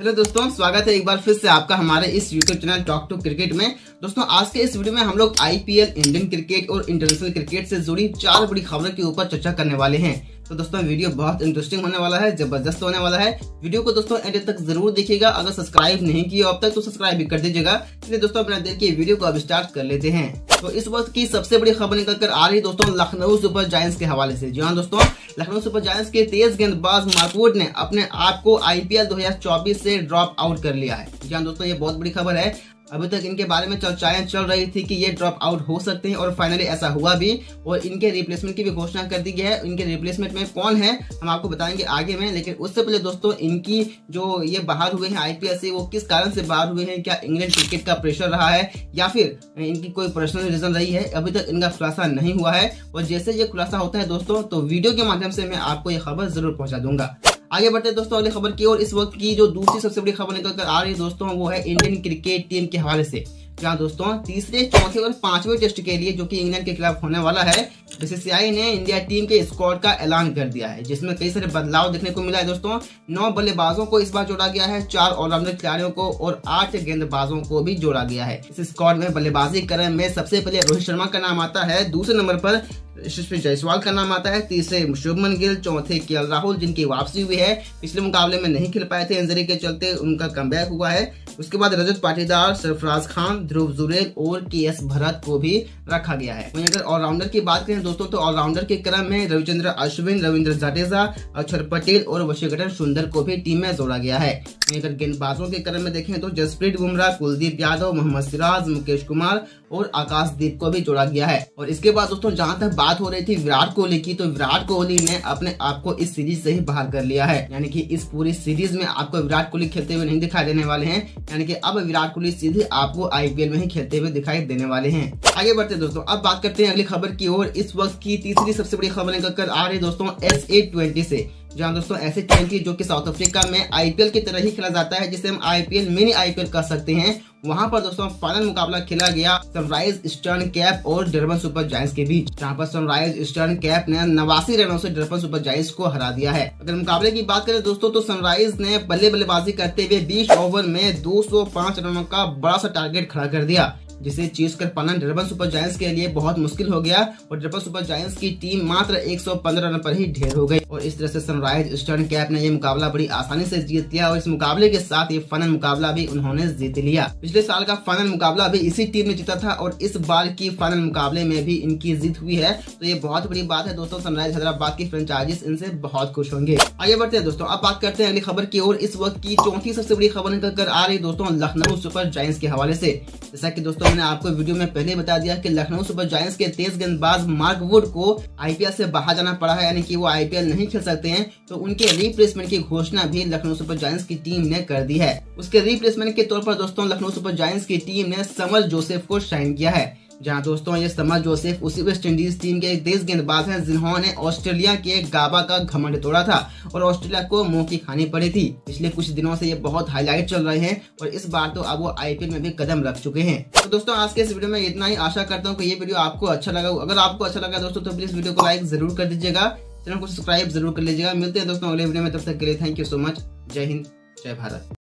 Hello दोस्तों, स्वागत है एक बार फिर से आपका हमारे इस YouTube channel talk to cricket में। दोस्तों आज के इस वीडियो में हम लोग आईपीएल, इंडियन क्रिकेट और इंटरनेशनल क्रिकेट से जुड़ी 4 बड़ी खबरों के ऊपर चर्चा करने वाले हैं। तो दोस्तों वीडियो बहुत इंटरेस्टिंग होने वाला है, जबरदस्त होने वाला है। वीडियो को दोस्तों एंड तक जरूर देखिएगा। अगर सब्सक्राइब नहीं किया अब तक तो सब्सक्राइब भी कर दीजिएगा। चलिए दोस्तों बिना देर के वीडियो को अब स्टार्ट कर लेते हैं। तो इस वक्त की सबसे बड़ी खबर निकल कर आ रही दोस्तों लखनऊ सुपर जायंट्स के हवाले से। जी हाँ दोस्तों, लखनऊ सुपर जायंट्स के तेज गेंदबाज मार्क वुड ने अपने आप को आईपीएल 2024 से ड्रॉप आउट कर लिया है। जी हाँ दोस्तों, ये बहुत बड़ी खबर है। अभी तक इनके बारे में चर्चाएं चल रही थी कि ये ड्रॉप आउट हो सकते हैं और फाइनली ऐसा हुआ भी और इनके रिप्लेसमेंट की भी घोषणा कर दी गई है। इनके रिप्लेसमेंट में कौन है हम आपको बताएंगे आगे में, लेकिन उससे पहले दोस्तों इनकी जो ये बाहर हुए हैं आईपीएल से, वो किस कारण से बाहर हुए हैं, क्या इंग्लैंड क्रिकेट का प्रेशर रहा है या फिर इनकी कोई पर्सनल रीजन रही है, अभी तक इनका खुलासा नहीं हुआ है। और जैसे ये खुलासा होता है दोस्तों तो वीडियो के माध्यम से मैं आपको ये खबर जरूर पहुंचा दूंगा। आगे बढ़ते हैं दोस्तों अगली खबर की ओर। इस वक्त की जो दूसरी सबसे बड़ी खबर निकल कर आ रही है दोस्तों वो है इंडियन क्रिकेट टीम के हवाले से। जहाँ दोस्तों तीसरे, चौथे और 5वें टेस्ट के लिए जो कि इंग्लैंड के खिलाफ होने वाला है, बीसीसीआई ने इंडिया टीम के स्क्वाड का ऐलान कर दिया है, जिसमें कई सारे बदलाव देखने को मिला है दोस्तों। 9 बल्लेबाजों को इस बार जोड़ा गया है, 4 ऑलराउंडर खिलाड़ियों को और 8 गेंदबाजों को भी जोड़ा गया है। इस स्क्वाड में बल्लेबाजी क्रम में सबसे पहले रोहित शर्मा का नाम आता है, दूसरे नंबर पर यशस्वी जायसवाल का नाम आता है, तीसरे शुभमन गिल, चौथे केएल राहुल जिनकी वापसी हुई है, पिछले मुकाबले में नहीं खेल पाए थे इंजरी के चलते, उनका कमबैक हुआ है। उसके बाद रजत पाटीदार, सरफराज खान, ध्रुव जुरेल और केएस भरत को भी रखा गया है। वहीं अगर ऑलराउंडर की बात करें दोस्तों तो ऑलराउंडर के क्रम में रविचंद्र अश्विन, रविंद्र जडेजा, अक्षर पटेल और वशिंगटन सुंदर को भी टीम में जोड़ा गया है। वहीं अगर गेंदबाजों के क्रम में देखें तो जसप्रीत बुमराह, कुलदीप यादव, मोहम्मद सिराज, मुकेश कुमार और आकाशदीप को भी जोड़ा गया है। और इसके बाद दोस्तों जहां तक बात हो रही थी विराट कोहली की, तो विराट कोहली ने अपने आप को इस सीरीज से ही बाहर कर लिया है। यानी कि इस पूरी सीरीज में आपको विराट कोहली खेलते हुए नहीं दिखाई देने वाले हैं। यानी कि अब विराट कोहली सीधे आपको आईपीएल में ही खेलते हुए दिखाई देने वाले हैं। आगे बढ़ते दोस्तों, अब बात करते हैं अगली खबर की ओर। इस वक्त की तीसरी सबसे बड़ी खबर निकल कर आ रही दोस्तों SA20 से। जहां दोस्तों SA20 जो कि साउथ अफ्रीका में आईपीएल की तरह ही खेला जाता है, जिसे हम आईपीएल मिनी आईपीएल कह सकते हैं। वहां पर दोस्तों फाइनल मुकाबला खेला गया सनराइज ईस्टर्न कैप और डरबन सुपर जायंट्स के बीच, जहां पर सनराइज ईस्टर्न कैप ने 89 रनों से डरबन सुपर जायंट्स को हरा दिया है। अगर मुकाबले की बात करें दोस्तों तो सनराइज ने बल्लेबाजी करते हुए 20 ओवर में 205 रनों का बड़ा सा टारगेट खड़ा कर दिया, जिसे चीज कर पाना डरबन सुपर जायंट्स के लिए बहुत मुश्किल हो गया और डरबन सुपर जायंट्स की टीम मात्र 115 रन पर ही ढेर हो गई। और इस तरह से सनराइज ईस्टर्न कैप ने ये मुकाबला बड़ी आसानी से जीत लिया और इस मुकाबले के साथ ये फाइनल मुकाबला भी उन्होंने जीत लिया। पिछले साल का फाइनल मुकाबला भी इसी टीम ने जीता था और इस बार की फाइनल मुकाबले में भी इनकी जीत हुई है। तो ये बहुत बड़ी बात है दोस्तों। सनराइज हैदराबाद की फ्रेंचाइजीज इनसे बहुत खुश होंगे। आगे बढ़ते हैं दोस्तों, अब बात करते हैं अगली खबर की ओर। इस वक्त की चौथी सबसे बड़ी खबर निकल कर आ रही दोस्तों लखनऊ सुपर जायंट्स के हवाले से। जैसा की दोस्तों मैंने आपको वीडियो में पहले बता दिया कि लखनऊ सुपर जायंट्स के तेज गेंदबाज मार्क वुड को आईपीएल से बाहर जाना पड़ा है, यानी कि वो आईपीएल नहीं खेल सकते हैं। तो उनके रिप्लेसमेंट की घोषणा भी लखनऊ सुपर जायंट्स की टीम ने कर दी है। उसके रिप्लेसमेंट के तौर पर दोस्तों लखनऊ सुपर जायंट्स की टीम ने समर जोसेफ को साइन किया है। जहां दोस्तों ये समर जोसेफ उसी वेस्ट इंडीज टीम के एक तेज गेंदबाज हैं जिन्होंने ऑस्ट्रेलिया के गाबा का घमंड तोड़ा था और ऑस्ट्रेलिया को मुंह की खानी पड़ी थी। पिछले कुछ दिनों से ये बहुत हाईलाइट चल रहे हैं और इस बार तो अब वो आईपीएल में भी कदम रख चुके हैं। तो दोस्तों आज के इस वीडियो में इतना ही। आशा करता हूँ कि ये वीडियो आपको अच्छा लगा। अगर आपको अच्छा लगा दोस्तों तो प्लीज वीडियो को लाइक जरूर कर दीजिएगा, चैनल को सब्सक्राइब जरूर कर लीजिएगा। मिलते हैं दोस्तों अगले वीडियो में, तब तक के लिए थैंक यू सो मच। जय हिंद, जय भारत।